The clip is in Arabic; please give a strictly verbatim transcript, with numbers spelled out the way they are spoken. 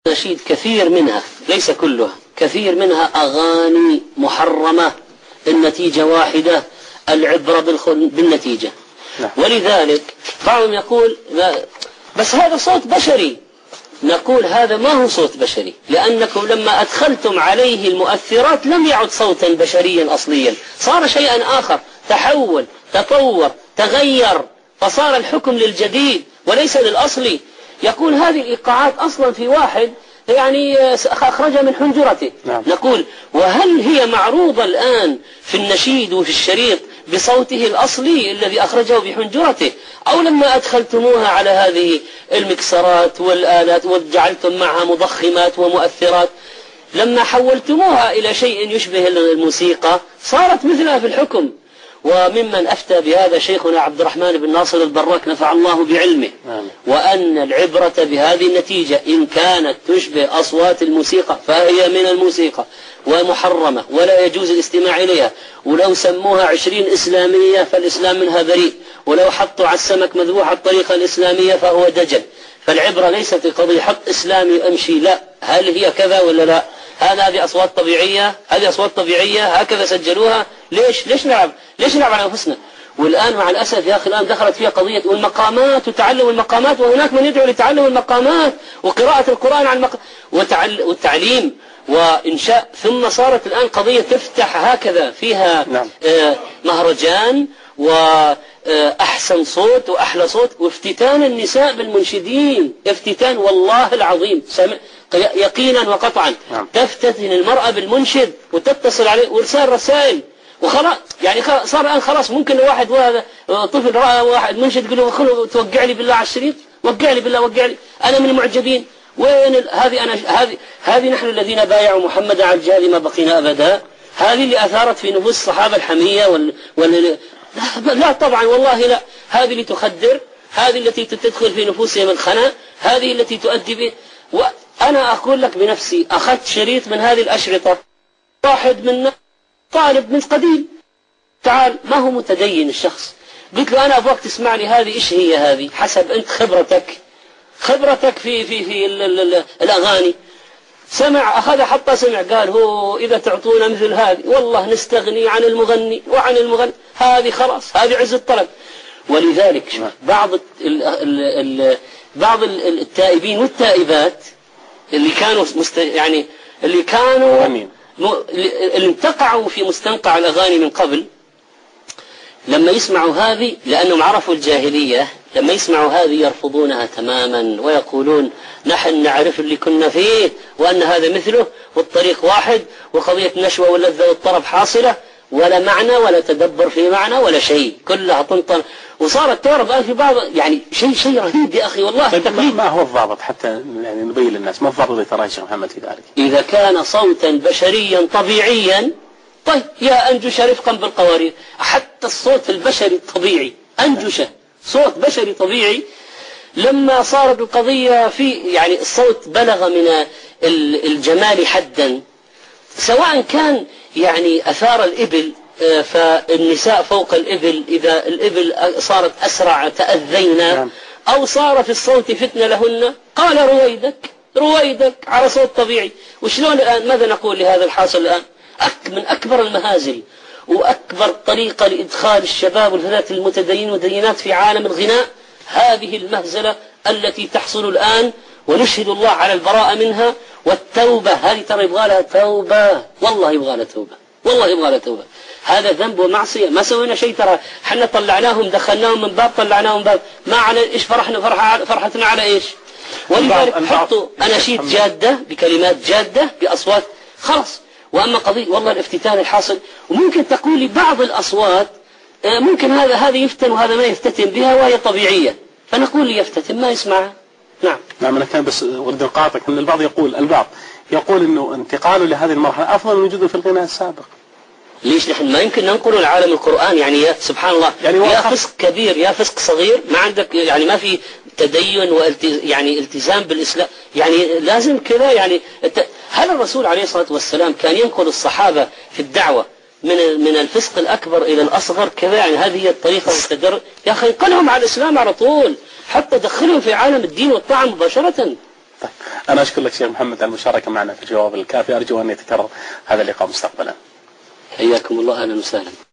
نشيد كثير منها ليس كلها، كثير منها أغاني محرمة، النتيجة واحدة، العبرة بالنتيجة. نعم. ولذلك بعضهم يقول بس هذا صوت بشري، نقول هذا ما هو صوت بشري، لأنكم لما أدخلتم عليه المؤثرات لم يعد صوتا بشريا أصليا، صار شيئا آخر، تحول، تطور، تغير، فصار الحكم للجديد وليس للأصلي. يقول هذه الإيقاعات أصلا في واحد يعني أخرجها من حنجرته. نعم. نقول وهل هي معروضة الآن في النشيد وفي الشريط بصوته الأصلي الذي أخرجه بحنجرته، أو لما أدخلتموها على هذه المكسرات والآلات وجعلتم معها مضخمات ومؤثرات، لما حولتموها إلى شيء يشبه الموسيقى صارت مثلها في الحكم. وممن أفتى بهذا شيخنا عبد الرحمن بن ناصر البراك نفع الله بعلمه، وأن العبرة بهذه النتيجة إن كانت تشبه أصوات الموسيقى فهي من الموسيقى ومحرمة ولا يجوز الاستماع إليها، ولو سموها عشرين إسلامية فالإسلام منها بريء، ولو حطوا على السمك مذبوح الطريقة الإسلامية فهو دجل. فالعبرة ليست قضية حط إسلامي أمشي، لا، هل هي كذا ولا لا، هذا هذه أصوات طبيعية، هذه أصوات طبيعية هكذا سجلوها، ليش ليش نلعب ليش نلعب على أنفسنا؟ والآن مع الأسف يا أخي الآن دخلت فيها قضية والمقامات وتعلم المقامات، وهناك من يدعو لتعلم المقامات وقراءة القرآن عن المق... وتعل... والتعليم وإنشاء، ثم صارت الآن قضية تفتح هكذا فيها نعم. آه مهرجان وأحسن صوت وأحلى صوت، وافتتان النساء بالمنشدين، افتتان والله العظيم سمع يقينا وقطعا. نعم. تفتتن المرأة بالمنشد وتتصل عليه وارسال رسائل وخلاص، يعني صار الآن خلاص ممكن لو واحد وهذا طفل رأى واحد منشد يقول له خلو توقع لي بالله على الشريط، وقع لي بالله وقع لي، أنا من المعجبين. وين هذه أنا هذه هذه نحن الذين بايعوا محمد على الجهاد ما بقينا أبدا، هذه اللي أثارت في نفوس الصحابة الحمية وال, وال... لا, لا طبعا والله لا، هذه اللي تخدر، هذه التي تدخل في نفوسهم الخنا، هذه التي تؤدي به. وأنا أقول لك بنفسي أخذت شريط من هذه الأشرطة، واحد من طالب من قديم تعال ما هو متدين الشخص، قلت له أنا أبغاك تسمع لي هذه إيش هي هذه حسب أنت خبرتك خبرتك في في في ال ال ال الأغاني. سمع أخذ حتى سمع قال هو إذا تعطونا مثل هذه والله نستغني عن المغني وعن المغني، هذه خلاص هذه عز الطلب. ولذلك بعض ال ال ال بعض التائبين والتائبات اللي كانوا مست يعني اللي كانوا م... اللي انتقعوا في مستنقع الأغاني من قبل، لما يسمعوا هذه لأنهم عرفوا الجاهلية، لما يسمعوا هذه يرفضونها تماما ويقولون نحن نعرف اللي كنا فيه وأن هذا مثله والطريق واحد وقضية النشوة واللذة والطرب حاصلة، ولا معنى ولا تدبر في معنى ولا شيء، كلها طنطن. وصارت تعرف الآن في بعض يعني شيء شيء رهيب يا أخي والله. طيب ما هو الضابط حتى يعني نبين للناس ما الضابط اللي تراه يا شيخ محمد في ذلك؟ إذا كان صوتا بشريا طبيعيا طيب يا أنجش رفقا بالقوارير، حتى الصوت البشري الطبيعي أنجشه صوت بشري طبيعي، لما صارت القضية في يعني الصوت بلغ من الجمال حدا، سواء كان يعني أثار الإبل فالنساء فوق الإبل إذا الإبل صارت أسرع تأذينا، أو صار في الصوت فتنة لهن، قال رويدك رويدك على صوت طبيعي. وشلون الآن ماذا نقول لهذا الحاصل الآن؟ أك من أكبر المهازل وأكبر طريقة لإدخال الشباب والفتيات المتدينين والمتدينات في عالم الغناء هذه المهزلة التي تحصل الآن، ونشهد الله على البراءة منها والتوبة. هذه ترى يبغى لها توبة، والله يبغى لها توبة، والله يبغى لها توبة. هذا ذنب ومعصية، ما سوينا شيء ترى، حنا طلعناهم دخلناهم من باب طلعناهم باب، ما على إيش فرحنا فرحة فرحتنا على إيش. ولذلك حطوا أناشيد جادة بكلمات جادة بأصوات خلاص. وأما قضية والله الافتتان الحاصل، وممكن تقول لي بعض الأصوات ممكن هذا هذا يفتن وهذا ما يفتتن بها وهي طبيعية، فنقول لي يفتتن ما يسمعها. نعم نعم أنا كان بس ورد القاطع أن البعض يقول البعض يقول إنه انتقاله لهذه المرحلة أفضل من وجوده في الغناء السابق. ليش نحن ما يمكن ننقله لعالم القرآن؟ يعني يا سبحان الله يعني يا فسق كبير يا فسق صغير، ما عندك يعني ما في تدين والتز يعني التزام بالإسلام، يعني لازم كذا. يعني هل الرسول عليه الصلاة والسلام كان ينقل الصحابة في الدعوة من من الفسق الأكبر إلى الأصغر كذا؟ يعني هذه هي الطريقة والتدرج. يا أخي انقلهم على الإسلام على طول، حتى دخلهم في عالم الدين والطاعة مباشرة. طيب أنا أشكر لك شيخ محمد على المشاركة معنا في الجواب الكافي، أرجو أن يتكرر هذا اللقاء مستقبلا. حياكم الله، أهلا وسهلا.